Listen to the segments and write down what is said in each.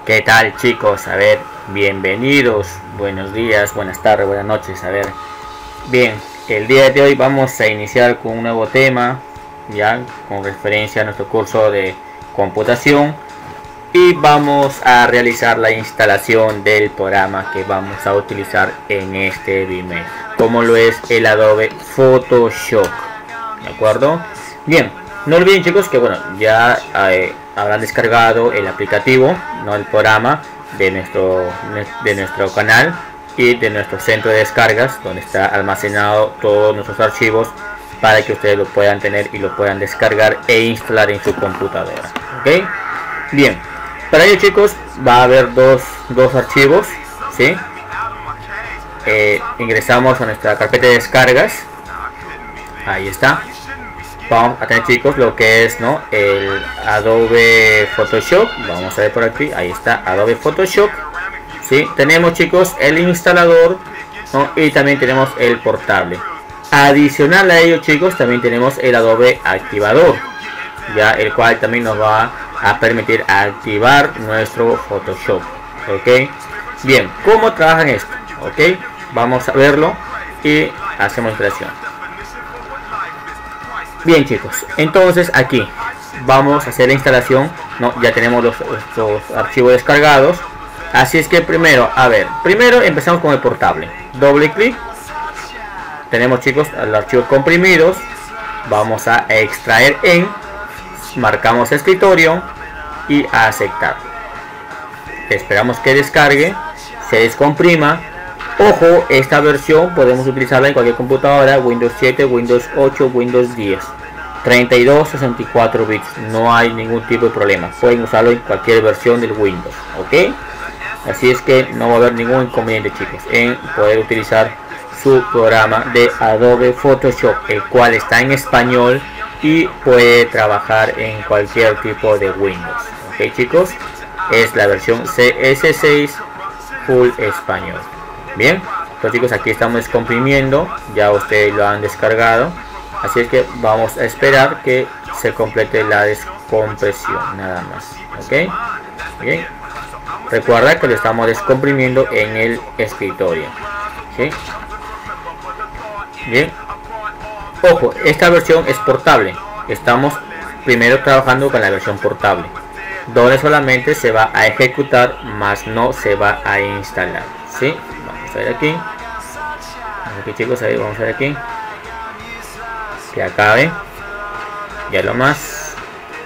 ¿Qué tal, chicos? A ver, bienvenidos, buenos días, buenas tardes, buenas noches. A ver, bien, el día de hoy vamos a iniciar con un nuevo tema, ya con referencia a nuestro curso de computación, y vamos a realizar la instalación del programa que vamos a utilizar en este video, como lo es el Adobe Photoshop, ¿de acuerdo? Bien, no olviden, chicos, que bueno, ya habrán descargado el aplicativo, no el programa de nuestro canal y de nuestro centro de descargas, donde está almacenado todos nuestros archivos para que ustedes lo puedan tener y lo puedan descargar e instalar en su computadora. ¿Ok? Bien, para ello, chicos, va a haber dos archivos, ¿sí? Ingresamos a nuestra carpeta de descargas. Ahí está. Vamos a tener, chicos, lo que es, ¿no?, el Adobe Photoshop. Vamos a ver por aquí. Ahí está, Adobe Photoshop. ¿Sí? Tenemos, chicos, el instalador, ¿no? Y también tenemos el portable. Adicional a ello, chicos, también tenemos el Adobe Activador, ya, el cual también nos va a permitir activar nuestro Photoshop. ¿Ok? Bien, ¿cómo trabajan esto? ¿Ok? Vamos a verlo y hacemos instalación. Bien, chicos, entonces aquí vamos a hacer la instalación, ¿no? Ya tenemos los archivos descargados, así es que primero empezamos con el portable. Doble clic, tenemos, chicos, los archivos comprimidos. Vamos a extraer en, marcamos escritorio y a aceptar. Esperamos que descargue, se descomprima. Ojo, esta versión podemos utilizarla en cualquier computadora, Windows 7, Windows 8, Windows 10, 32, 64 bits, no hay ningún tipo de problema, pueden usarlo en cualquier versión del Windows, ¿ok? Así es que no va a haber ningún inconveniente, chicos, en poder utilizar su programa de Adobe Photoshop, el cual está en español y puede trabajar en cualquier tipo de Windows, ¿ok, chicos? Es la versión CS6 Full Español. Bien, entonces, chicos, aquí estamos descomprimiendo, ya ustedes lo han descargado, así es que vamos a esperar que se complete la descompresión, nada más. Ok, bien, recuerda que lo estamos descomprimiendo en el escritorio. ¿Sí? Bien, ojo, esta versión es portable, estamos primero trabajando con la versión portable, donde solamente se va a ejecutar, más no se va a instalar. ¿Sí? Vamos a ver aquí, chicos, ahí vamos a ver aquí que acabe, ya lo más,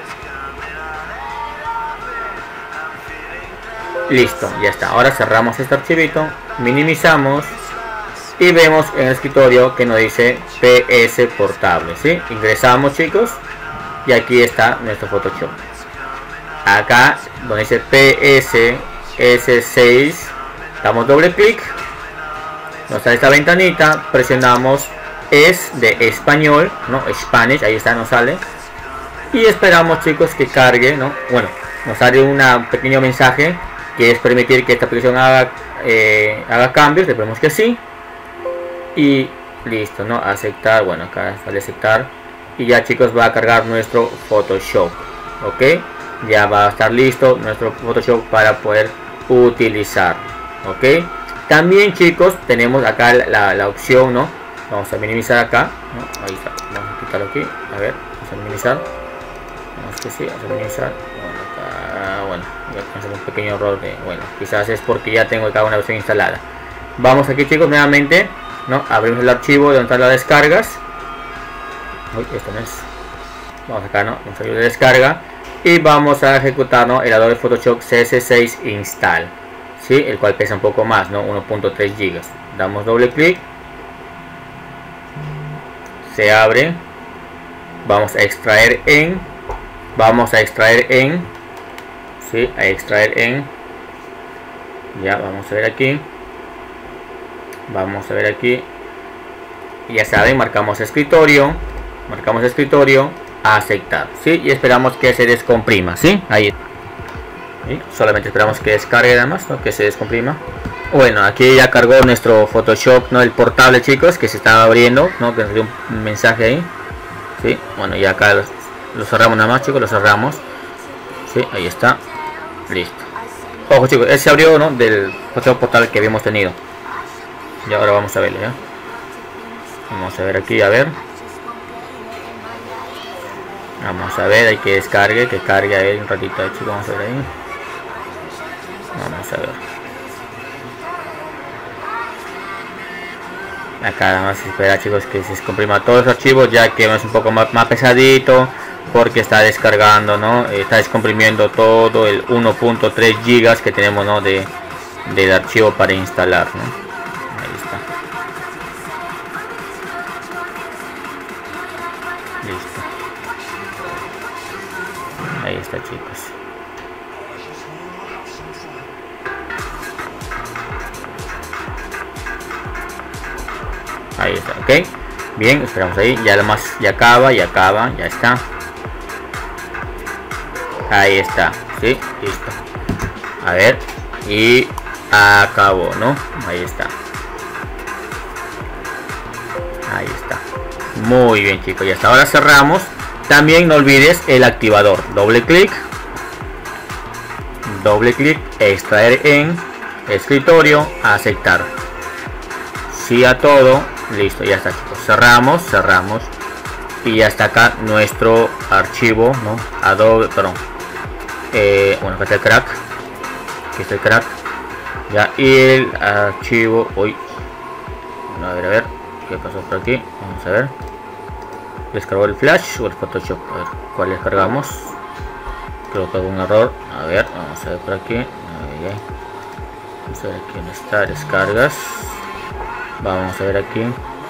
listo, ya está. Ahora cerramos este archivito, minimizamos y vemos en el escritorio que nos dice PS portable. ¿Sí? Ingresamos, chicos, y aquí está nuestro Photoshop. Acá donde dice PS S6, damos doble clic, nos sale esta ventanita, presionamos es de español, no, Spanish, ahí está, nos sale, y esperamos, chicos, que cargue, ¿no? Bueno, nos sale un pequeño mensaje que es permitir que esta aplicación haga cambios. Le ponemos que sí y listo, ¿no? Aceptar. Bueno, acá sale aceptar y ya, chicos, va a cargar nuestro Photoshop. Ok, ya va a estar listo nuestro Photoshop para poder utilizar. Ok, también, chicos, tenemos acá la opción, ¿no? Vamos a minimizar acá, ¿no? Ahí está, vamos a quitarlo aquí, a ver, vamos a minimizar, vamos que sí, vamos a minimizar. Bueno, acá, bueno, ya hacemos un pequeño error de, bueno, quizás es porque ya tengo acá una versión instalada. Vamos aquí, chicos, nuevamente, ¿no? Abrimos el archivo donde están las descargas. Uy, esto no es. Vamos acá, ¿no? Vamos a abrir la descarga y vamos a ejecutar, ¿no?, el Adobe Photoshop CS6 Install, ¿sí? El cual pesa un poco más, ¿no? 1.3 GB. Damos doble clic, se abre, vamos a extraer en, ¿sí? A extraer en, ya, vamos a ver aquí, ya saben, marcamos escritorio, a aceptar, ¿sí? Y esperamos que se descomprima, ¿sí? Ahí, ¿sí? Solamente esperamos que descargue, nada más, ¿no?, que se descomprima. Bueno, aquí ya cargó nuestro Photoshop, ¿no?, el portable, chicos, que se estaba abriendo, ¿no?, que nos dio un mensaje ahí. ¿Sí? Bueno, ya acá lo cerramos nada más, chicos, lo cerramos. ¿Sí? Ahí está, listo. Ojo chicos, ese se abrió, ¿no? Del Photoshop portal que habíamos tenido. Y ahora vamos a verlo, ¿ya? Vamos a ver aquí, a ver. Vamos a ver, hay que descargue, que cargue ahí un ratito, chicos, vamos a ver ahí. Vamos a ver. Acá nada más espera chicos que se comprima todos los archivos, ya que es un poco más pesadito, porque está descargando, ¿no? Está descomprimiendo todo el 1.3 gigas que tenemos, ¿no? del archivo para instalar, ¿no? Ahí está. Listo. Ahí está chicos. Ahí está, ok. Bien, esperamos ahí. Ya lo más, ya acaba, ya está. Ahí está, sí, listo. A ver, y acabó, ¿no? Ahí está. Ahí está. Muy bien chicos, y hasta ahora cerramos. También no olvides el activador. Doble clic, extraer en escritorio, aceptar. Sí a todo. Listo, ya está chicos. Cerramos. Y ya está acá nuestro archivo, ¿no? Adobe, perdón. Bueno, acá está el crack. Aquí está el crack. Ya, y el archivo. Uy. A ver. ¿Qué pasó por aquí? Vamos a ver. ¿Descargó el Flash o el Photoshop? A ver, ¿cuál descargamos? Creo que hubo un error. A ver, vamos a ver por aquí. Vamos a ver aquí dónde está. Descargas. Vamos a ver aquí.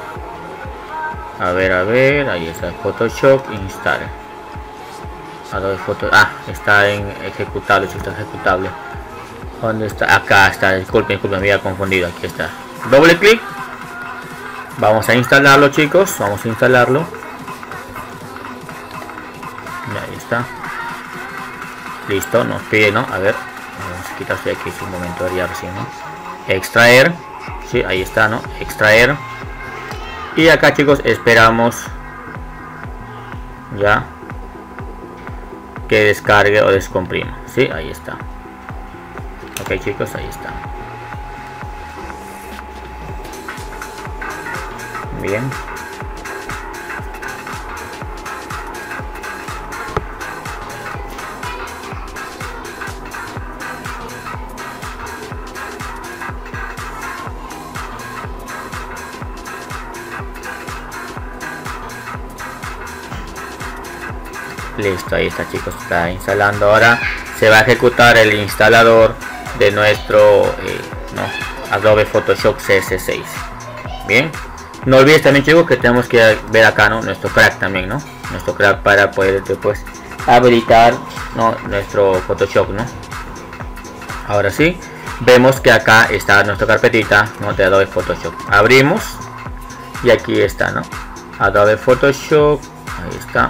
A ver, ahí está el Photoshop, install. Adobe Photo, está en ejecutable, si está ejecutable. ¿Dónde está? Acá está, disculpen, me había confundido, aquí está. Doble clic. Vamos a instalarlo chicos, vamos a instalarlo. Ahí está. Listo, nos pide, ¿no? A ver, vamos a quitarse aquí un momento, ya recién, ¿no? Extraer. Sí, ahí está, ¿no? Extraer. Y acá chicos esperamos ya que descargue o descomprima. Sí, ahí está. Ok chicos, ahí está. Bien. Listo, ahí está chicos, está instalando. Ahora se va a ejecutar el instalador de nuestro Adobe Photoshop CS6. Bien, no olvides también chicos que tenemos que ver acá, ¿no? Nuestro crack también, ¿no? Nuestro crack para poder después habilitar, ¿no? Nuestro Photoshop, ¿no? Ahora sí, vemos que acá está nuestra carpetita, ¿no? De Adobe Photoshop. Abrimos y aquí está, ¿no? Adobe Photoshop, ahí está.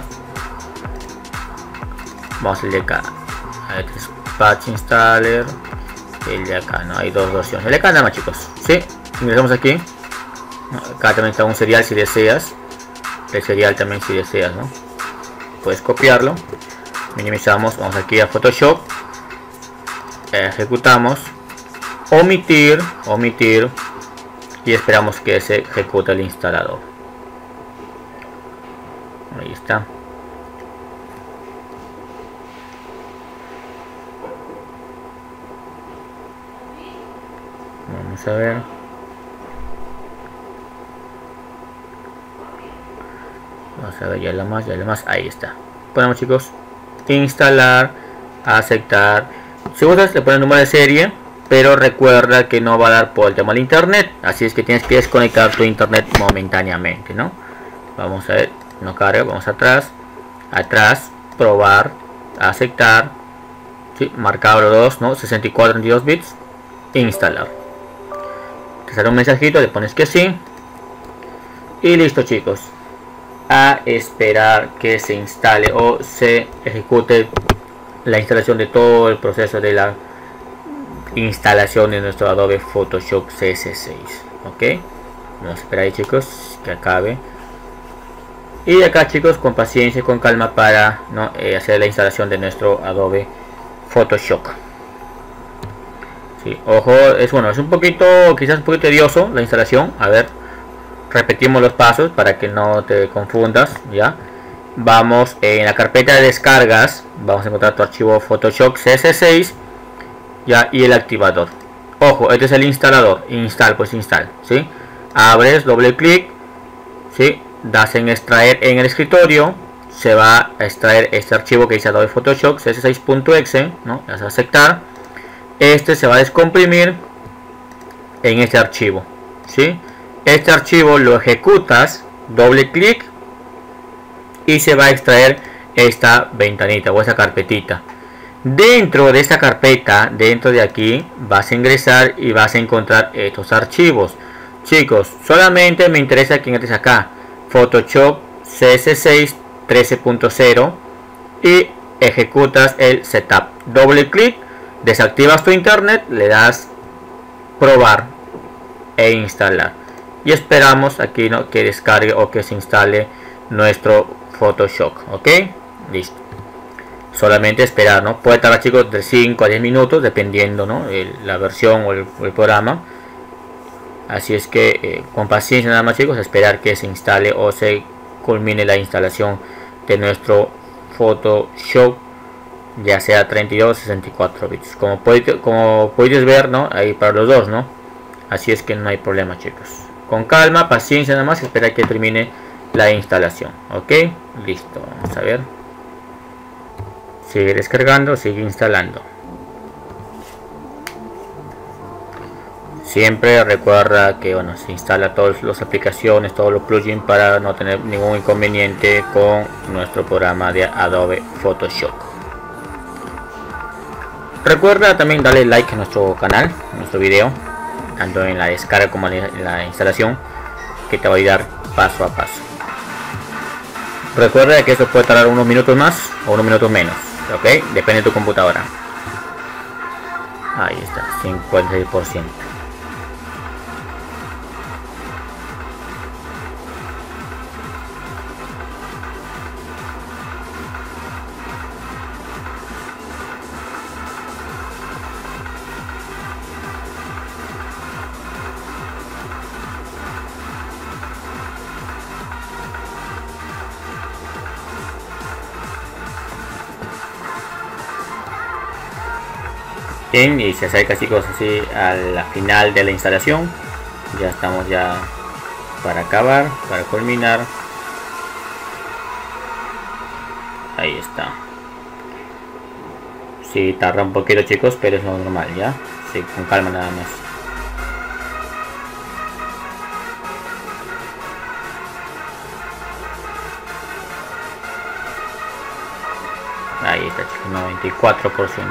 Vamos al de acá, este es Patch Installer, el de acá, no hay dos versiones, el de acá nada más chicos, sí, ingresamos aquí, acá también está un serial si deseas, el serial también si deseas, ¿no? Puedes copiarlo, minimizamos, vamos aquí a Photoshop, ejecutamos, omitir, y esperamos que se ejecute el instalador, ahí está. Vamos a ver. Vamos a ver, ya la más, ahí está. Ponemos chicos, instalar, aceptar. Si gustas le pones el número de serie, pero recuerda que no va a dar por el tema del internet, así es que tienes que desconectar tu internet momentáneamente, ¿no? Vamos a ver, no carga, vamos atrás, probar, aceptar, ¿sí? Marcador 2, ¿no? 64 32 bits, instalar. Te sale un mensajito, le pones que sí y listo chicos, a esperar que se instale o se ejecute la instalación de todo el proceso de la instalación de nuestro Adobe Photoshop CS6. ok, vamos a esperar ahí chicos que acabe, y de acá chicos con paciencia y con calma para hacer la instalación de nuestro Adobe Photoshop. Sí, ojo, es bueno, es un poquito, quizás un poquito tedioso la instalación. A ver, repetimos los pasos para que no te confundas, ya. Vamos en la carpeta de descargas, vamos a encontrar tu archivo Photoshop CS6, ya, y el activador. Ojo, este es el instalador, pues install, ¿sí? Abres, doble clic, ¿sí? Das en extraer en el escritorio, se va a extraer este archivo que dice Adobe Photoshop cs6.exe, ¿no? Le das a aceptar. Este se va a descomprimir en este archivo, ¿sí? Este archivo lo ejecutas, doble clic, y se va a extraer esta ventanita o esta carpetita. Dentro de esta carpeta, dentro de aquí, vas a ingresar y vas a encontrar estos archivos. Chicos, solamente me interesa que entres acá, Photoshop CS6 13.0, y ejecutas el setup. Doble clic, desactivas tu internet, le das probar e instalar. Y esperamos aquí, ¿no?, que descargue o que se instale nuestro Photoshop. Ok, listo. Solamente esperar, ¿no? Puede tardar, chicos, de 5 a 10 minutos dependiendo, ¿no?, la versión o el programa. Así es que con paciencia nada más, chicos, esperar que se instale o se culmine la instalación de nuestro Photoshop, ya sea 32 o 64 bits. Como puedes ver, ¿no?, ahí para los dos, ¿no? Así es que no hay problema, chicos. Con calma, paciencia nada más, esperar que termine la instalación. Ok, listo. Vamos a ver. Sigue descargando, sigue instalando. Siempre recuerda que, bueno, se instala todas las aplicaciones, todos los plugins para no tener ningún inconveniente con nuestro programa de Adobe Photoshop. Recuerda también darle like a nuestro canal, a nuestro video, tanto en la descarga como en la instalación, que te va a ayudar paso a paso. Recuerda que esto puede tardar unos minutos más o unos minutos menos, ok, depende de tu computadora. Ahí está, 56%. Bien, y se acerca, chicos, así a la final de la instalación. Ya estamos ya para acabar, para culminar. Ahí está. Sí, tarda un poquito, chicos, pero es lo normal, ya. Sí, con calma nada más. Ahí está, chicos, 94%.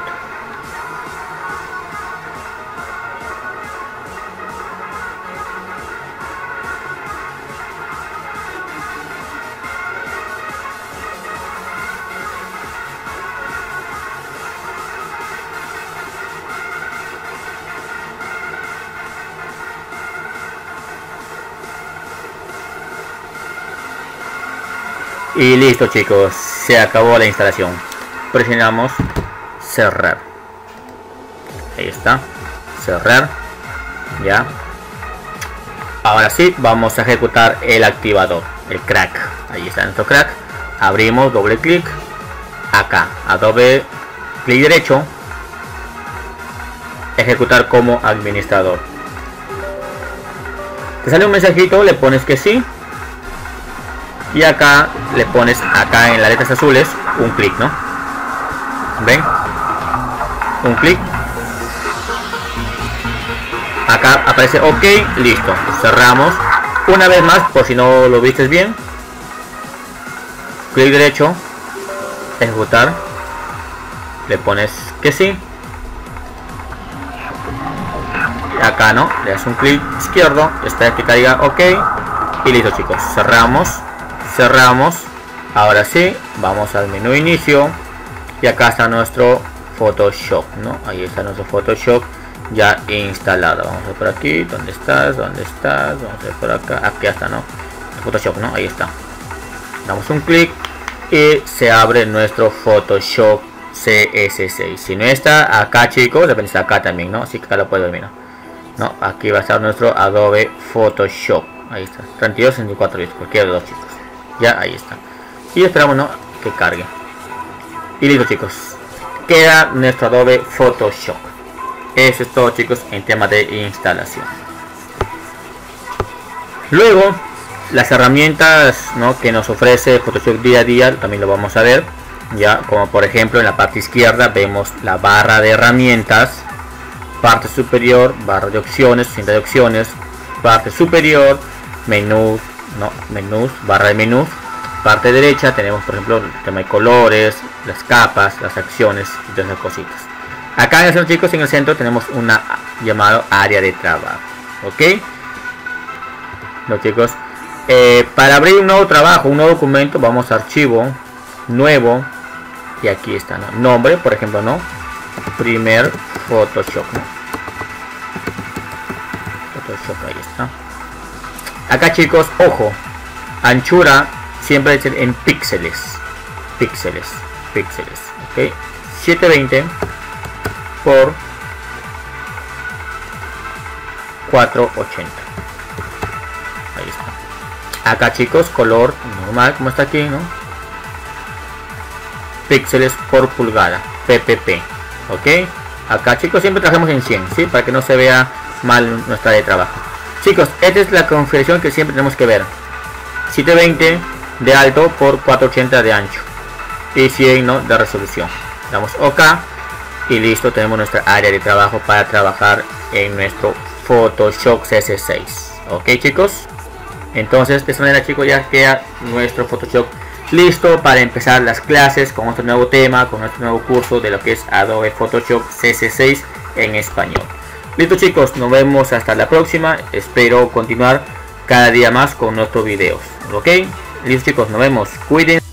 Y listo, chicos, se acabó la instalación. Presionamos cerrar. Ahí está, cerrar. Ya. Ahora sí, vamos a ejecutar el activador, el crack. Ahí está nuestro crack. Abrimos, doble clic. Acá, Adobe, clic derecho. Ejecutar como administrador. Te sale un mensajito, le pones que sí. Y acá le pones, acá en las letras azules, un clic, ¿no? ¿Ven? Un clic. Acá aparece OK, listo. Cerramos. Una vez más, por si no lo vistes bien. Clic derecho. Ejecutar. Le pones que sí. Acá, ¿no? Le das un clic izquierdo. Espera que caiga OK. Y listo, chicos. Cerramos. Cerramos. Ahora sí, vamos al menú inicio y acá está nuestro Photoshop, ¿no? Ahí está nuestro Photoshop ya instalado. Vamos a ver por aquí, ¿dónde estás? ¿Dónde estás? Vamos a ver por acá, aquí está, ¿no? Photoshop, ¿no? Ahí está. Damos un clic y se abre nuestro Photoshop CS6. Si no está acá, chicos, depende está acá también, ¿no? Así que acá lo puedo ver, mira. No, aquí va a estar nuestro Adobe Photoshop. Ahí está, 32, 64 bits, cualquiera de los dos, chicos. Ya, ahí está. Y esperamos, ¿no?, que cargue. Y listo, chicos. Queda nuestro Adobe Photoshop. Eso es todo, chicos, en tema de instalación. Luego, las herramientas, ¿no?, que nos ofrece Photoshop día a día, también lo vamos a ver. Ya, como por ejemplo en la parte izquierda vemos la barra de herramientas, parte superior, barra de opciones, cinta de opciones, parte superior, menús, no, menús, barra de menús, parte derecha tenemos por ejemplo el tema de colores, las capas, las acciones y todas esas cositas. Acá en el centro, chicos, en el centro tenemos una llamado área de trabajo, ok. No, chicos, para abrir un nuevo trabajo, un nuevo documento, vamos a archivo, nuevo, y aquí está, ¿no?, nombre, por ejemplo, no, primer Photoshop, ¿no? Photoshop, ahí está. Acá, chicos, ojo, anchura siempre es en píxeles, píxeles, ok, 720 por 480. Ahí está. Acá, chicos, color normal como está aquí, ¿no? Píxeles por pulgada, ppp, ok. Acá, chicos, siempre trabajamos en 100, ¿sí?, para que no se vea mal nuestra área de trabajo. Chicos, esta es la configuración que siempre tenemos que ver: 720 de alto por 480 de ancho y 100, ¿no?, de resolución. Damos OK y listo, tenemos nuestra área de trabajo para trabajar en nuestro Photoshop CS6. Ok, chicos, entonces de esta manera, chicos, ya queda nuestro Photoshop listo para empezar las clases con nuestro nuevo tema, con nuestro nuevo curso de lo que es Adobe Photoshop CS6 en español. Listo, chicos, nos vemos hasta la próxima. Espero continuar cada día más con nuestros videos, ok. Listo, chicos, nos vemos, cuídense.